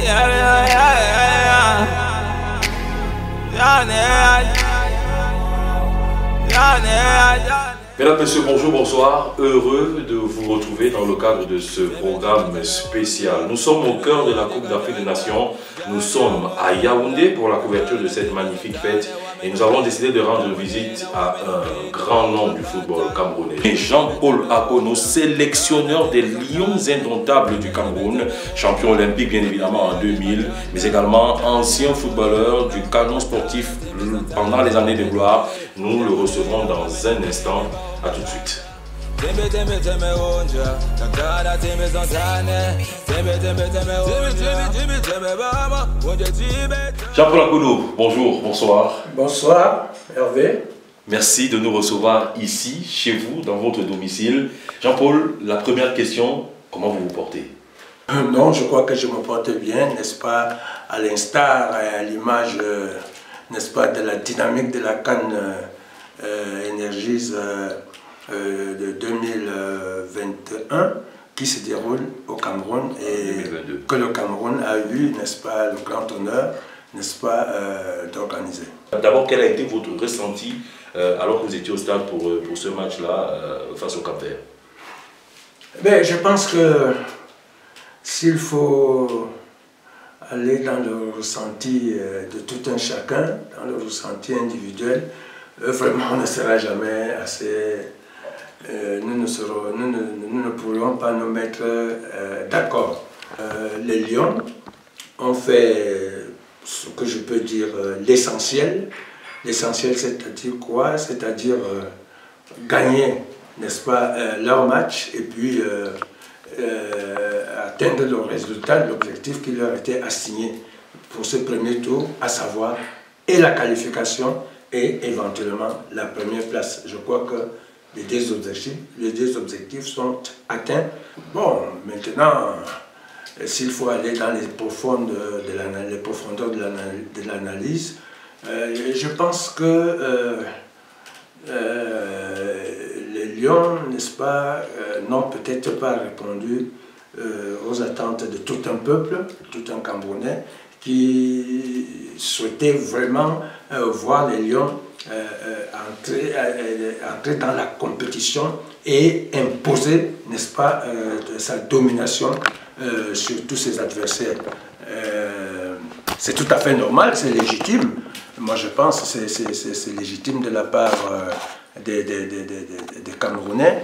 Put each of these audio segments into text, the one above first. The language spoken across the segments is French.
Mesdames, Messieurs, bonjour, bonsoir. Heureux de vous retrouver dans le cadre de ce programme spécial. Nous sommes au cœur de la Coupe d'Afrique des Nations. Nous sommes à Yaoundé pour la couverture de cette magnifique fête. Et nous avons décidé de rendre visite à un grand nom du football camerounais. Jean-Paul Akono, sélectionneur des Lions indomptables du Cameroun, champion olympique bien évidemment en 2000, mais également ancien footballeur du canon sportif pendant les années de gloire. Nous le recevrons dans un instant. A tout de suite. Jean-Paul Akono, bonjour, bonsoir. Bonsoir, Hervé. Merci de nous recevoir ici, chez vous, dans votre domicile. Jean-Paul, la première question, comment vous vous portez? Non, je crois que je me porte bien, n'est-ce pas, à l'instar et à l'image, n'est-ce pas, de la dynamique de la CAN Energies de 2021 qui se déroule au Cameroun et 2022. Que le Cameroun a eu, n'est-ce pas, le grand honneur, n'est-ce pas, d'organiser. D'abord, quel a été votre ressenti alors que vous étiez au stade pour ce match-là face au Cap-Vert? Je pense que s'il faut aller dans le ressenti de tout un chacun, dans le ressenti individuel, vraiment on ne sera jamais assez... Nous ne pourrions pas nous mettre d'accord. Les Lions ont fait ce que je peux dire l'essentiel. L'essentiel, c'est-à-dire quoi? C'est-à-dire gagner, n'est-ce pas, leur match et puis atteindre le résultat, l'objectif qui leur était assigné pour ce premier tour, à savoir et la qualification et éventuellement la première place. Je crois que les deux objectifs sont atteints. Bon, maintenant, s'il faut aller dans les profondeurs de l'analyse, je pense que les Lions, n'est-ce pas, n'ont peut-être pas répondu aux attentes de tout un peuple, tout un Camerounais, qui souhaitait vraiment voir les Lions entrer dans la compétition et imposer, n'est-ce pas, sa domination sur tous ses adversaires. C'est tout à fait normal, c'est légitime. Moi je pense que c'est légitime de la part des Camerounais.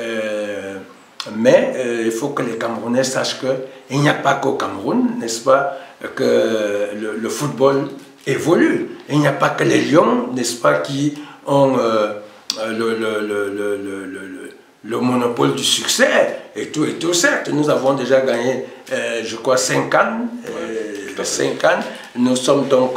Mais il faut que les Camerounais sachent qu'il n'y a pas qu'au Cameroun, n'est-ce pas, que le football évolue. Il n'y a pas que les Lions, n'est-ce pas, qui ont le monopole du succès et tout, certes. Nous avons déjà gagné, je crois, 5 CAN. 5 CAN. Nous sommes donc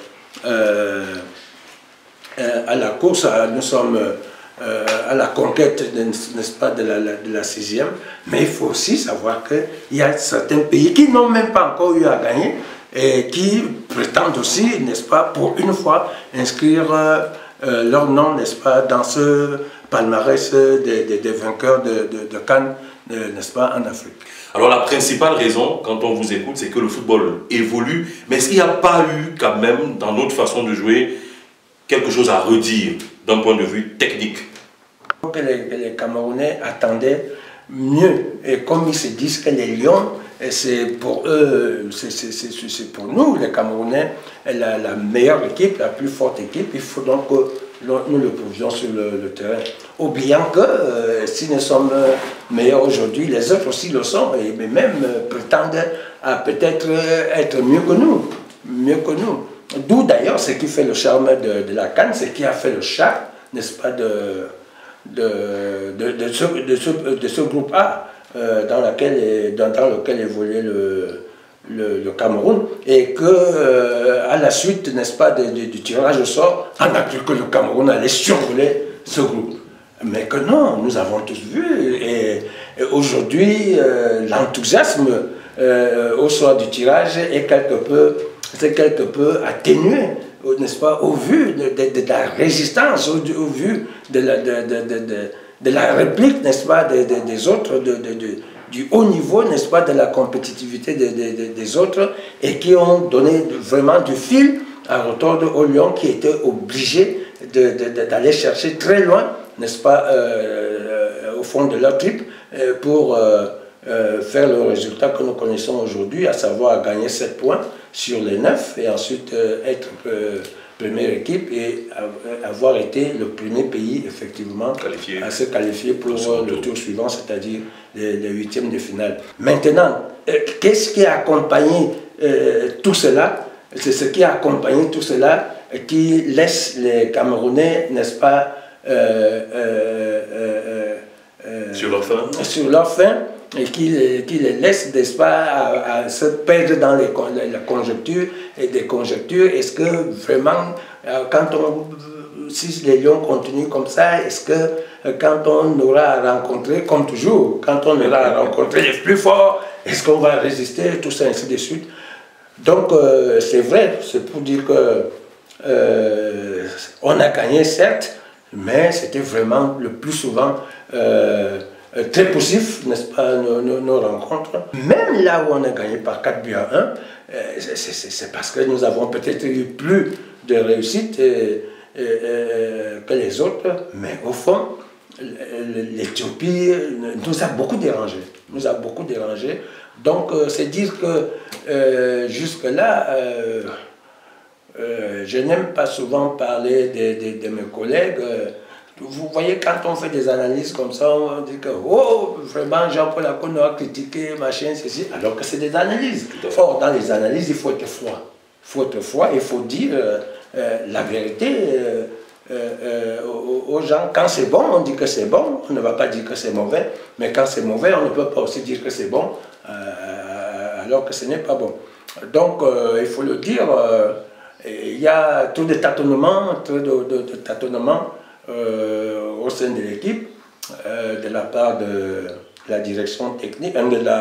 à la course, nous sommes à la conquête, n'est-ce pas, de la 6e. Mais il faut aussi savoir qu'il y a certains pays qui n'ont même pas encore eu à gagner et qui prétendent aussi, n'est-ce pas, pour une fois, inscrire leur nom, n'est-ce pas, dans ce palmarès des vainqueurs de CAN, n'est-ce pas, en Afrique. Alors la principale raison, quand on vous écoute, c'est que le football évolue, mais est-ce qu'il n'y a pas eu quand même, dans notre façon de jouer, quelque chose à redire d'un point de vue technique? Que les Camerounais attendaient mieux, et comme ils se disent que les Lions, c'est pour eux, c'est pour nous, les Camerounais, la meilleure équipe, la plus forte équipe. Il faut donc que nous le prouvions sur le terrain. Oubliant que si nous sommes meilleurs aujourd'hui, les autres aussi le sont, et même prétendent à peut-être être mieux que nous. D'où d'ailleurs ce qui fait le charme de la CAN, ce qui a fait le charme, n'est-ce pas, de ce groupe A dans lequel évoluait le Cameroun, et que à la suite, n'est-ce pas, du tirage au sort, on a cru que le Cameroun allait survoler ce groupe. Mais que non, nous avons tous vu, et aujourd'hui l'enthousiasme au soir du tirage est quelque peu atténué, n'est-ce pas, au vu de la résistance, au vu de la réplique, n'est-ce pas, des autres, du haut niveau, n'est-ce pas, de la compétitivité des autres et qui ont donné vraiment du fil à retordre aux Lions qui étaient obligés d'aller chercher très loin, n'est-ce pas, au fond de leur trip pour faire le résultat que nous connaissons aujourd'hui, à savoir gagner 7 points sur les 9 et ensuite être première équipe et avoir été le premier pays effectivement à se qualifier pour le tour suivant, c'est-à-dire les huitièmes de finale. Maintenant, qu'est-ce qui a accompagné tout cela? C'est ce qui a accompagné tout cela qui laisse les Camerounais, n'est-ce pas, sur leur faim et qui les laisse, n'est-ce pas, à se perdre dans la conjecture et des conjectures. Est-ce que vraiment, si les Lions continuent comme ça, est-ce que quand on aura rencontré, comme toujours, quand on aura rencontré les plus forts, est-ce qu'on va résister, tout ça, ainsi de suite. Donc, c'est vrai, c'est pour dire que on a gagné, certes, mais c'était vraiment le plus souvent très poussif, n'est-ce pas, nos rencontres. Même là où on a gagné par 4 buts à 1, c'est parce que nous avons peut-être eu plus de réussite que les autres, mais au fond, l'Éthiopie nous a beaucoup dérangé. Donc, c'est dire que jusque-là, je n'aime pas souvent parler de mes collègues. Vous voyez, quand on fait des analyses comme ça, on dit que, oh, vraiment, Jean-Paul Akon a critiqué, machin, ceci, alors que c'est des analyses. Or, dans les analyses, il faut être froid. Il faut être froid, il faut dire la vérité aux gens. Quand c'est bon, on dit que c'est bon, on ne va pas dire que c'est mauvais, mais quand c'est mauvais, on ne peut pas aussi dire que c'est bon, alors que ce n'est pas bon. Donc, il faut le dire, il y a tout de tâtonnements, au sein de l'équipe, de la part de la direction technique,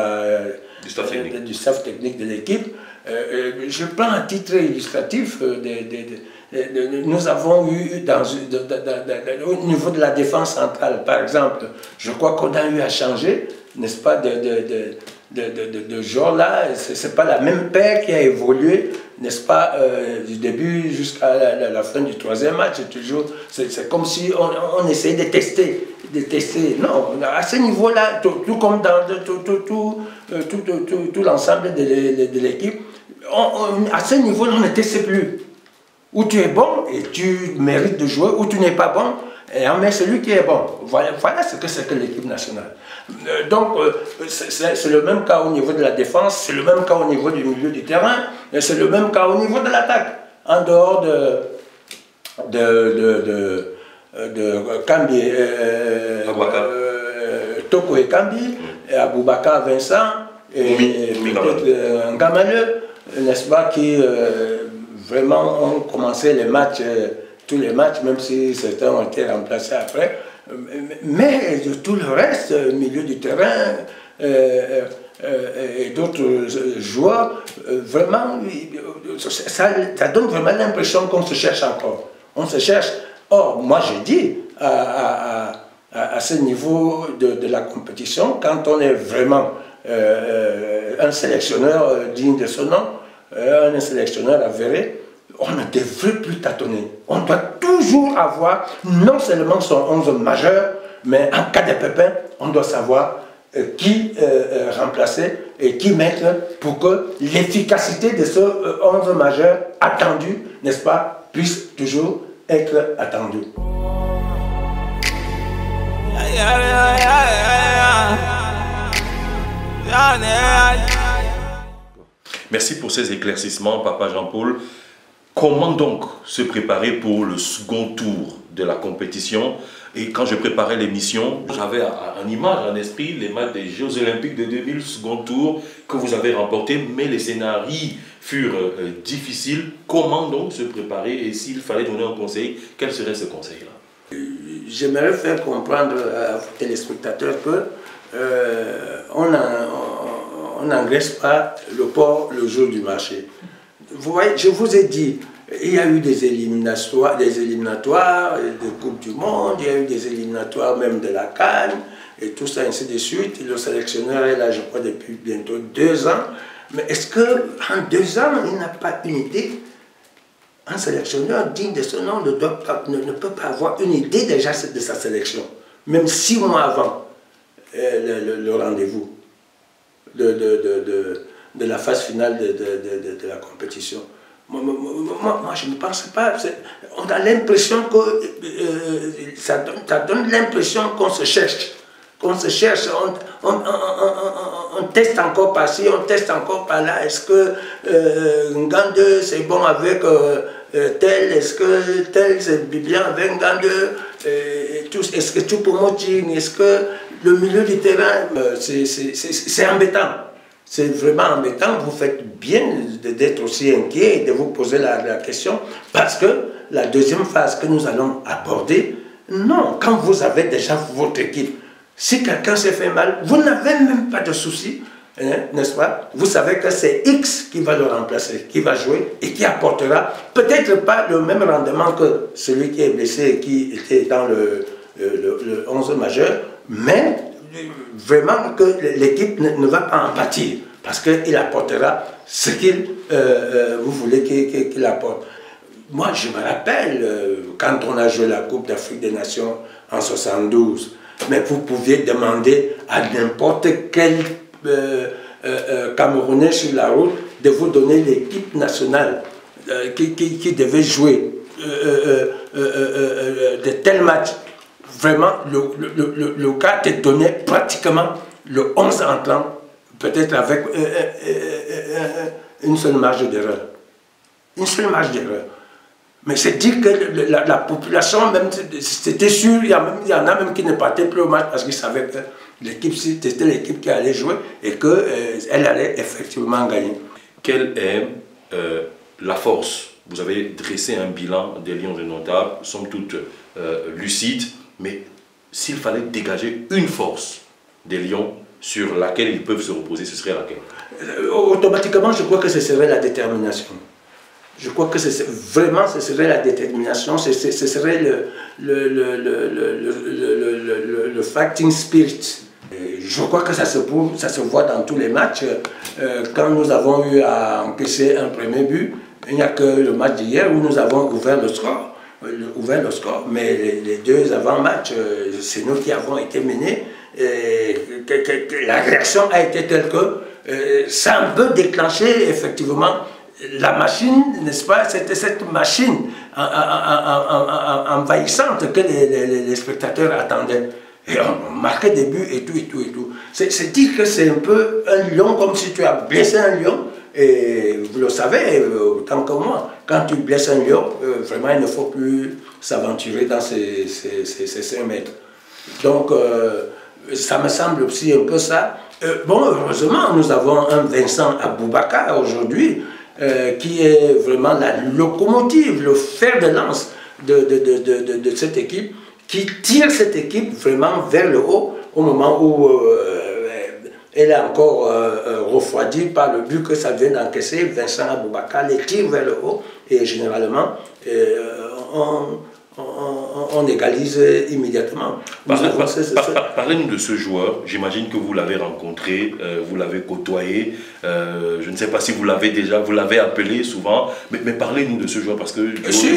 du staff technique de l'équipe. Je prends un titre illustratif. Nous avons eu, au niveau de la défense centrale, par exemple, je crois qu'on a eu à changer, n'est-ce pas, de genre là. C'est pas la même paire qui a évolué, n'est-ce pas, du début jusqu'à la fin du 3e match. C'est comme si on essayait de tester. Non, à ce niveau-là, tout comme dans tout l'ensemble de l'équipe, à ce niveau-là, on ne teste plus. Où tu es bon et tu mérites de jouer, où tu n'es pas bon, et on met celui qui est bon. Voilà ce que c'est que l'équipe nationale. Donc, c'est le même cas au niveau de la défense, c'est le même cas au niveau du milieu du terrain, et c'est le même cas au niveau de l'attaque. En dehors de Kambi, Toko et Kambi, et Aboubakar Vincent, et peut-être Ngamaleu, n'est-ce pas, qui vraiment ont commencé les matchs, tous les matchs, même si certains ont été remplacés après. Mais tout le reste, milieu du terrain et d'autres joueurs, vraiment, ça donne vraiment l'impression qu'on se cherche encore. On se cherche. Or, moi je dis, à ce niveau de la compétition, quand on est vraiment un sélectionneur digne de son nom, un sélectionneur avéré, on ne devrait plus tâtonner. On doit toujours avoir non seulement son 11 majeur, mais en cas de pépin, on doit savoir qui remplacer et qui mettre pour que l'efficacité de ce 11 majeur attendu, n'est-ce pas, puisse toujours être attendue. Merci pour ces éclaircissements, Papa Jean-Paul. Comment donc se préparer pour le second tour de la compétition? Et quand je préparais l'émission, j'avais en image, en esprit, les matchs des Jeux Olympiques de 2000, second tour, que vous avez remporté, mais les scénarios furent difficiles. Comment donc se préparer? Et s'il fallait donner un conseil, quel serait ce conseil-là? J'aimerais faire comprendre à vos téléspectateurs que on n'engraisse pas le porc le jour du marché. Vous voyez, je vous ai dit, il y a eu des éliminatoires de Coupe du Monde, il y a eu des éliminatoires même de la CAN, et tout ça, ainsi de suite. Le sélectionneur est là, je crois, depuis bientôt 2 ans. Mais est-ce qu'en 2 ans, il n'a pas une idée? Un sélectionneur digne de ce nom ne peut pas avoir une idée déjà de sa sélection, même 6 mois avant le rendez-vous de la phase finale de la compétition. Moi, je ne pense pas. On a l'impression que ça donne l'impression qu'on se cherche. On teste encore par-ci, on teste encore par-là. Est-ce que Ngande c'est bon avec tel? Est-ce que tel c'est bien avec Ngande? Est-ce que Choupo-Moting? Est-ce que le milieu du terrain? C'est embêtant. C'est vraiment embêtant. Vous faites bien d'être aussi inquiet et de vous poser la question, parce que la deuxième phase que nous allons aborder, non, quand vous avez déjà votre équipe, si quelqu'un s'est fait mal, vous n'avez même pas de souci, hein, n'est-ce pas? Vous savez que c'est X qui va le remplacer, qui va jouer et qui apportera peut-être pas le même rendement que celui qui est blessé et qui était dans le 11 majeur, mais vraiment que l'équipe ne va pas en pâtir, parce qu'il apportera ce qu'il vous voulez qu'il apporte. Moi, je me rappelle, quand on a joué la Coupe d'Afrique des Nations en 72, mais vous pouviez demander à n'importe quel Camerounais sur la route de vous donner l'équipe nationale qui devait jouer de tels matchs. Vraiment, le gars te donnait pratiquement le 11 entrant, peut-être avec une seule marge d'erreur. Une seule marge d'erreur. Mais c'est dire que la population, même, c'était sûr, il y en a même qui ne partaient plus au match parce qu'ils savaient que l'équipe, c'était l'équipe qui allait jouer et qu'elle allait effectivement gagner. Quelle est la force? Vous avez dressé un bilan des Lions indomptables, somme toute lucide, mais s'il fallait dégager une force des Lions sur laquelle ils peuvent se reposer, ce serait laquelle? Automatiquement, je crois que ce serait la détermination. Je crois que vraiment ce serait la détermination, ce serait le fighting spirit. Je crois que ça se voit dans tous les matchs. Quand nous avons eu à encaisser un premier but, il n'y a que le match d'hier où nous avons ouvert le score. Mais les 2 avant-matchs, c'est nous qui avons été menés. La réaction a été telle que ça a un peu déclenché effectivement la machine, n'est-ce pas? C'était cette machine envahissante que les spectateurs attendaient. Et on marquait des buts et tout. C'est dire que c'est un peu un lion, comme si tu as blessé un lion. Et vous le savez, autant que moi, quand tu blesses un lion, vraiment il ne faut plus s'aventurer dans ces 5 mètres. Donc, ça me semble aussi un peu ça. Bon, heureusement, nous avons un Vincent Aboubakar aujourd'hui, qui est vraiment la locomotive, le fer de lance de cette équipe, qui tire cette équipe vraiment vers le haut au moment où elle est encore refroidie par le but que ça vient d'encaisser. Vincent Aboubakar les tire vers le haut et généralement on égalise immédiatement. Parlez-nous de ce joueur. J'imagine que vous l'avez rencontré, vous l'avez côtoyé. Je ne sais pas si vous l'avez appelé souvent, mais parlez-nous de ce joueur parce que...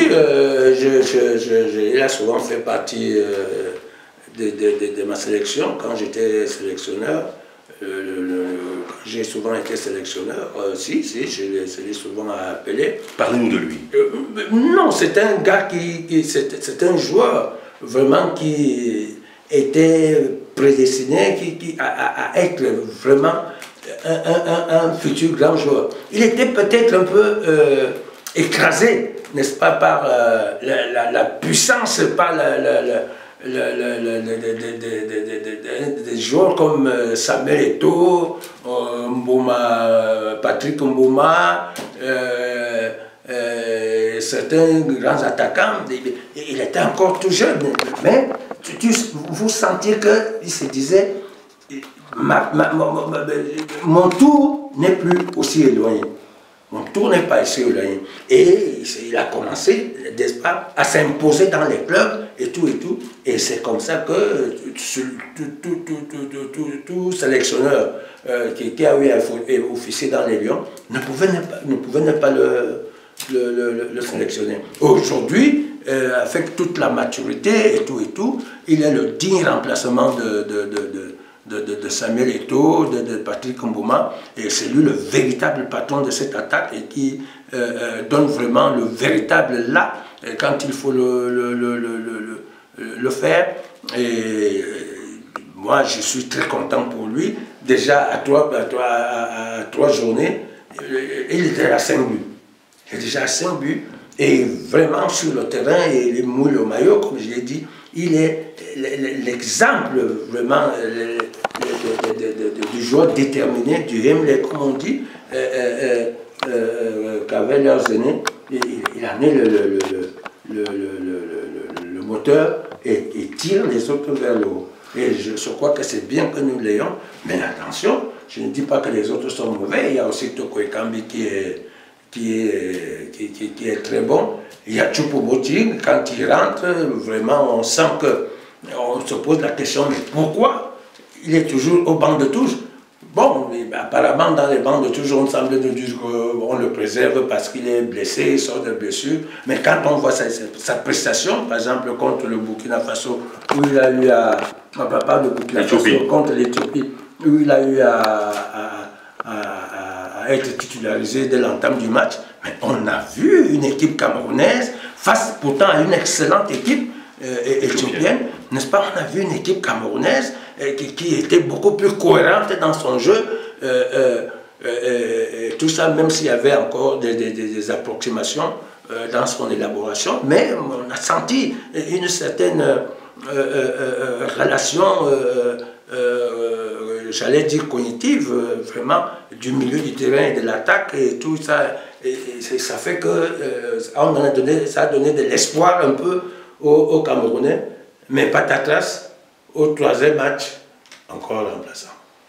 Il a souvent fait partie de ma sélection quand j'étais sélectionneur. J'ai souvent été sélectionneur, je l'ai souvent appelé. Parlez-nous de lui. Non, c'est un gars c'est un joueur vraiment qui était prédestiné à être vraiment un futur grand joueur. Il était peut-être un peu écrasé, n'est-ce pas, par la puissance, par des joueurs comme Samuel Eto'o, Patrick Mboma, certains grands attaquants. Il était encore tout jeune, mais vous sentiez qu'il se disait mon tour n'est plus aussi éloigné. On ne tournait pas ici au Laïn. Et il a commencé, n'est-ce pas, à s'imposer dans les clubs et tout et tout. Et c'est comme ça que tout sélectionneur qui a eu officier dans les Lions ne pouvait ne pas le sélectionner. Aujourd'hui, avec toute la maturité et tout, il est le digne remplacement de Samuel Eto'o, de Patrick Mboma, et c'est lui le véritable patron de cette attaque et qui donne vraiment le véritable là quand il faut le faire. Et moi, je suis très content pour lui. Déjà, à trois journées, il était à 5 buts. Il est déjà à 5 buts. Et vraiment, sur le terrain, il mouille le maillot, comme je l'ai dit. Il est l'exemple vraiment du joueur déterminé, du Hemley, comme on dit, qu'avaient leurs aînés. Il a mis le moteur et tire les autres vers le haut. Et je crois que c'est bien que nous l'ayons, mais attention, je ne dis pas que les autres sont mauvais. Il y a aussi Toko Ekambi qui est très bon. Il y a Choupo-Moting, quand il rentre, vraiment on sent qu'on se pose la question, mais pourquoi il est toujours au banc de touche? Bon, apparemment dans les bancs de touche, on semble nous dire qu'on le préserve parce qu'il est blessé, il sort de blessure. Mais quand on voit sa prestation, par exemple contre le Burkina Faso, où il a eu pas le Burkina Faso, contre l'Éthiopie, où il a eu à être titularisé dès l'entame du match, mais on a vu une équipe camerounaise face pourtant à une excellente équipe éthiopienne, n'est-ce pas? On a vu une équipe camerounaise qui était beaucoup plus cohérente dans son jeu, tout ça, même s'il y avait encore des approximations dans son élaboration, mais on a senti une certaine relation j'allais dire cognitive, vraiment, du milieu du terrain et de l'attaque et tout ça. Et ça fait que ça a donné de l'espoir un peu aux Camerounais, mais patatras, au troisième match, encore remplaçant.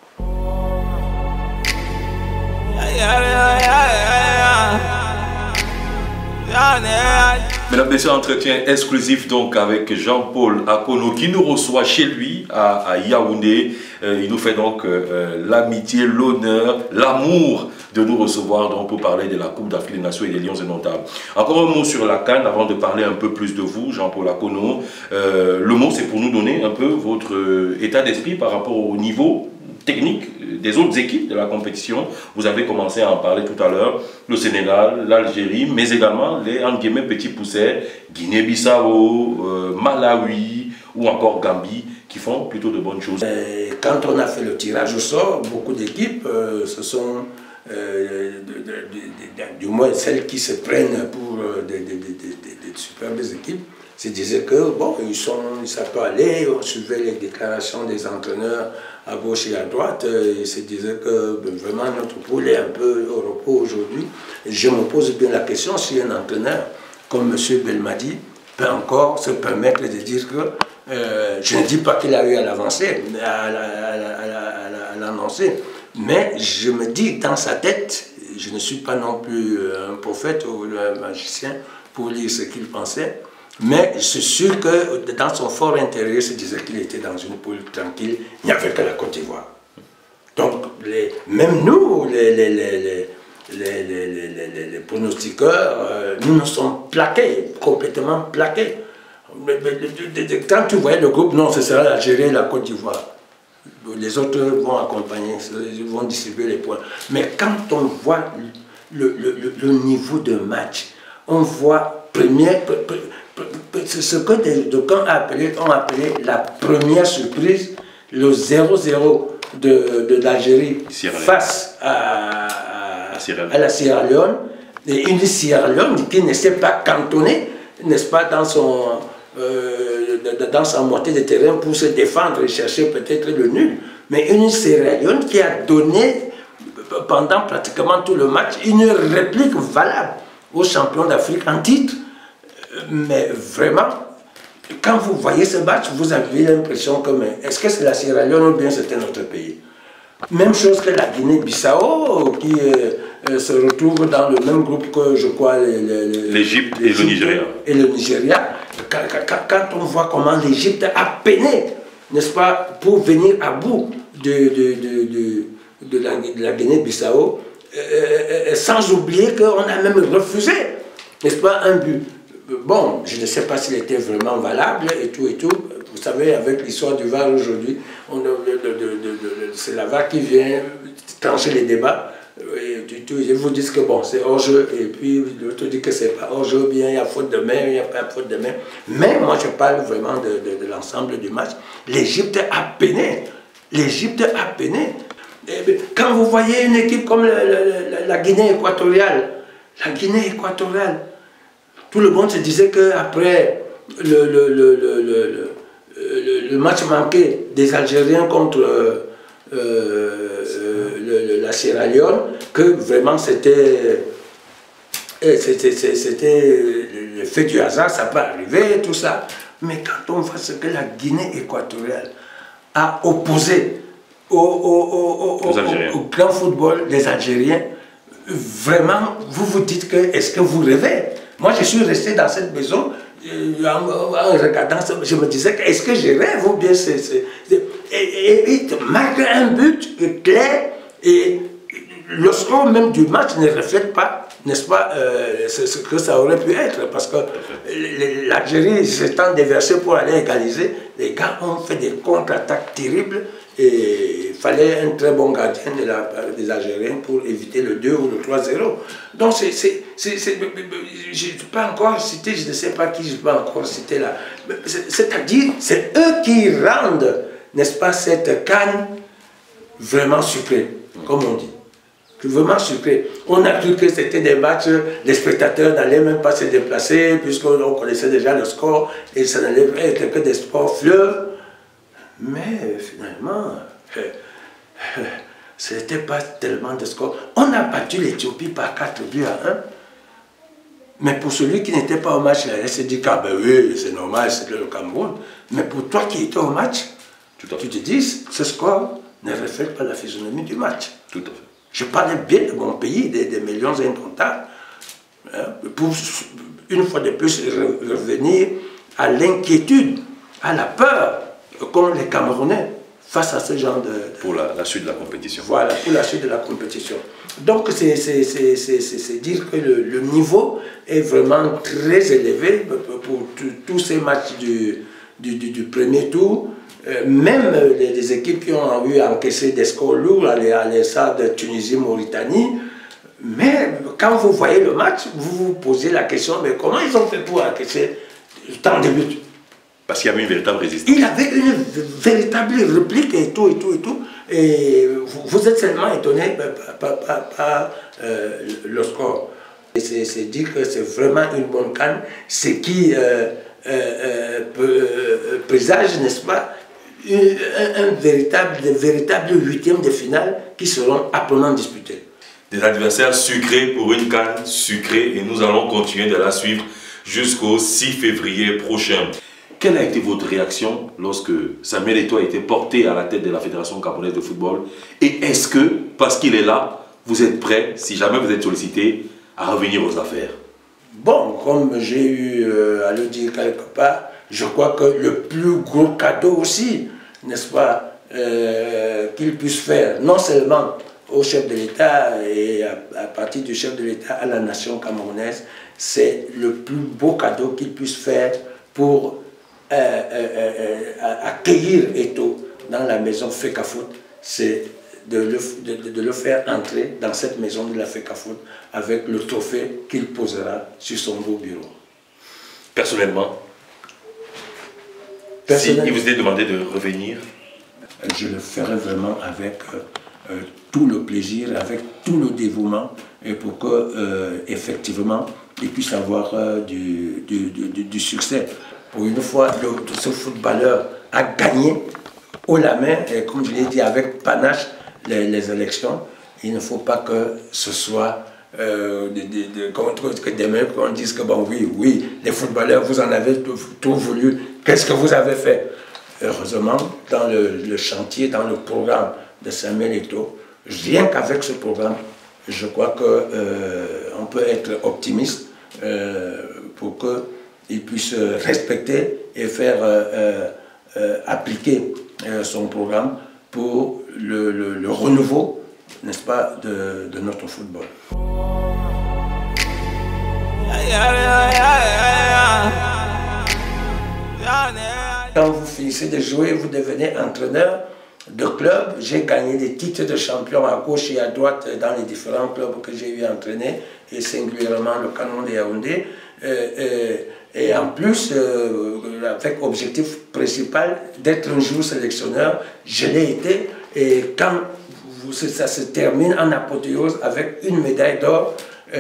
Mesdames, Messieurs, entretien exclusif donc avec Jean-Paul Akono qui nous reçoit chez lui à Yaoundé. Il nous fait donc l'amitié, l'honneur, l'amour de nous recevoir donc pour parler de la Coupe d'Afrique des Nations et des Lions indomptables. Encore un mot sur la CAN avant de parler un peu plus de vous, Jean-Paul Akono. Le mot, c'est pour nous donner un peu votre état d'esprit par rapport au niveau technique des autres équipes de la compétition. Vous avez commencé à en parler tout à l'heure, le Sénégal, l'Algérie, mais également les entre guillemets petits poussets, Guinée-Bissau, Malawi ou encore Gambie, qui font plutôt de bonnes choses. Quand on a fait le tirage au sort, beaucoup d'équipes, ce sont du moins celles qui se prennent pour des superbes équipes, se disaient que bon, ça peut aller. On suivait les déclarations des entraîneurs à gauche et à droite. Ils se disaient que vraiment notre poule est un peu au repos aujourd'hui. Je me pose bien la question si un entraîneur comme M. Belmadi peut encore se permettre de dire que je ne dis pas qu'il a eu à l'avancer, à l'annoncer, mais je me dis dans sa tête, je ne suis pas non plus un prophète ou un magicien pour lire ce qu'il pensait, mais je suis sûr que dans son fort intérieur, il se disait qu'il était dans une poule tranquille, il n'y avait que la Côte d'Ivoire. Donc, même nous, les pronostiqueurs, nous nous sommes plaqués, complètement plaqués. Quand tu voyais le groupe, non, ce sera l'Algérie et la Côte d'Ivoire. Les autres vont accompagner, ils vont distribuer les points. Mais quand on voit le niveau de match, on voit ce que des gens ont appelé la première surprise, le 0-0 de l'Algérie face à la Sierra Leone, et une Sierra Leone qui ne s'est pas cantonnée, n'est-ce pas, dans sa moitié de terrain pour se défendre et chercher peut-être le nul, mais une Sierra Leone qui a donné pendant pratiquement tout le match une réplique valable aux champions d'Afrique en titre. Mais vraiment, quand vous voyez ce match, vous avez l'impression que est-ce que c'est la Sierra Leone ou bien c'était notre pays? Même chose que la Guinée-Bissau qui se retrouvent dans le même groupe que, je crois, l'Égypte et le Nigeria. Et le Nigeria, quand on voit comment l'Égypte a peiné, n'est-ce pas, pour venir à bout de la Guinée-Bissau, sans oublier qu'on a même refusé, n'est-ce pas, un but. Bon, je ne sais pas s'il était vraiment valable et tout et tout. Vous savez, avec l'histoire du VAR aujourd'hui, c'est la VAR qui vient trancher les débats. Ils vous disent que bon, c'est hors-jeu, et puis l'autre dit que c'est pas hors-jeu, bien il y a faute de main, il n'y a pas faute de main. Mais moi je parle vraiment de l'ensemble du match. L'Égypte a peiné. L'Égypte a peiné. Quand vous voyez une équipe comme la Guinée équatoriale, tout le monde se disait qu'après le match manqué des Algériens contre la Sierra Leone, que vraiment c'était le fait du hasard, ça peut arriver, tout ça. Mais quand on voit ce que la Guinée équatoriale a opposé au grand football des Algériens, vraiment, vous vous dites que, est-ce que vous rêvez? Moi, je suis resté dans cette maison, en regardant, je me disais, est-ce que je rêve ou bien et malgré un but clair, et le score même du match ne reflète pas, n'est-ce pas, ce que ça aurait pu être, parce que l'Algérie s'étant déversée pour aller égaliser, les gars ont fait des contre-attaques terribles, et il fallait un très bon gardien des Algériens pour éviter le 2 ou le 3-0. Donc je ne peux pas encore citer, je ne sais pas qui je peux encore citer là. C'est-à-dire, c'est eux qui rendent, n'est-ce pas, cette CAN vraiment sucrée, comme on dit. Vraiment sucrée. On a cru que c'était des matchs, les spectateurs n'allaient même pas se déplacer, puisqu'on connaissait déjà le score, et ça n'allait être que des sports fleuves. Mais finalement, ce n'était pas tellement de score. On a battu l'Éthiopie par 4 buts à 1. Mais pour celui qui n'était pas au match, il s'est dit, ah ben oui, c'est normal, c'est le Cameroun. Mais pour toi qui étais au match, tu te dis, ce score ne reflète pas la physionomie du match. Tout à fait. Je parlais bien de mon pays, des millions incomptables, hein, pour une fois de plus revenir à l'inquiétude, à la peur qu'ont les Camerounais face à ce genre de... Pour la suite de la compétition. Voilà, pour la suite de la compétition. Donc c'est dire que le niveau est vraiment très élevé pour tous ces matchs du premier tour. Même les équipes qui ont eu encaissé des scores lourds, à l'ESA de Tunisie, Mauritanie, mais quand vous voyez le match, vous vous posez la question, mais comment ils ont fait pour encaisser tant de buts? Parce qu'il y avait une véritable résistance. Il y avait une véritable réplique et tout, et tout, et tout. Et vous êtes seulement étonné par le score. C'est dire que c'est vraiment une bonne CAN, ce qui présage, n'est-ce pas, un véritable huitième de finale qui seront âprement disputés. Des adversaires sucrés pour une CAN sucrée, et nous allons continuer de la suivre jusqu'au 6 février prochain. Quelle a été votre réaction lorsque Samuel Eto'o a été porté à la tête de la Fédération camerounaise de football? Et est-ce que, parce qu'il est là, vous êtes prêt, si jamais vous êtes sollicité, à revenir aux affaires? Bon, comme j'ai eu à le dire quelque part, je crois que le plus gros cadeau aussi, n'est-ce pas, qu'il puisse faire, non seulement au chef de l'État et à partir du chef de l'État à la nation camerounaise, c'est le plus beau cadeau qu'il puisse faire pour accueillir Eto'o dans la maison FECAFOOT, c'est de le faire entrer dans cette maison de la FECAFOOT avec le trophée qu'il posera sur son beau bureau. Personnellement, si il vous est demandé de revenir, je le ferai vraiment avec tout le plaisir, avec tout le dévouement, et pour que effectivement il puisse avoir du succès. Pour une fois, ce footballeur a gagné haut la main, et comme je l'ai dit, avec panache, les élections. Il ne faut pas que ce soit que demain qu'on dise que bon, oui, les footballeurs, vous en avez tout voulu. Qu'est-ce que vous avez fait? Heureusement, dans le chantier, dans le programme de Samuel Eto'o, rien qu'avec ce programme, je crois qu'on peut être optimiste pour qu'il puisse respecter et faire appliquer son programme pour le renouveau, n'est-ce pas, de notre football. Quand vous finissez de jouer, vous devenez entraîneur de club. J'ai gagné des titres de champion à gauche et à droite dans les différents clubs que j'ai eu à entraîner, et singulièrement le Canon de Yaoundé. Et en plus, avec objectif principal d'être un jour sélectionneur, je l'ai été. Et quand ça se termine en apothéose avec une médaille d'or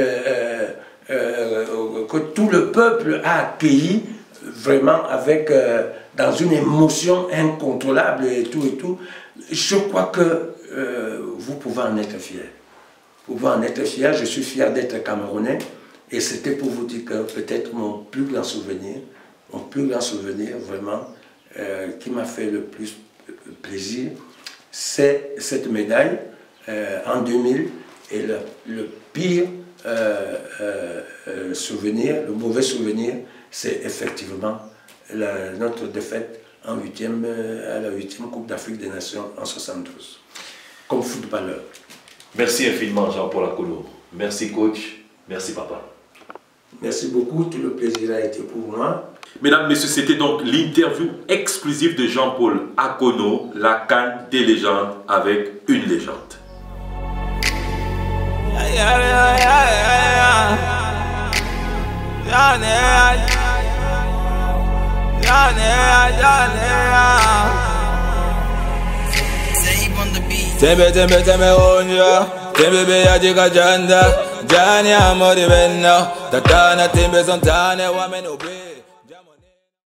que tout le peuple a accueilli vraiment avec, dans une émotion incontrôlable et tout, je crois que vous pouvez en être fier. Vous pouvez en être fier, je suis fier d'être Camerounais, et c'était pour vous dire que peut-être mon plus grand souvenir vraiment, qui m'a fait le plus plaisir, c'est cette médaille en 2000, et le pire souvenir, le mauvais souvenir, c'est effectivement notre défaite à la 8e Coupe d'Afrique des Nations en 1972, comme footballeur. Merci infiniment Jean-Paul Akono. Merci coach, merci papa. Merci beaucoup, tout le plaisir a été pour moi. Mesdames, Messieurs, c'était donc l'interview exclusive de Jean-Paul Akono, la CAN des légendes avec une légende. Tembe onja, tembe beya jika janda, jani amori benna, tatana tembe zontane wameno be.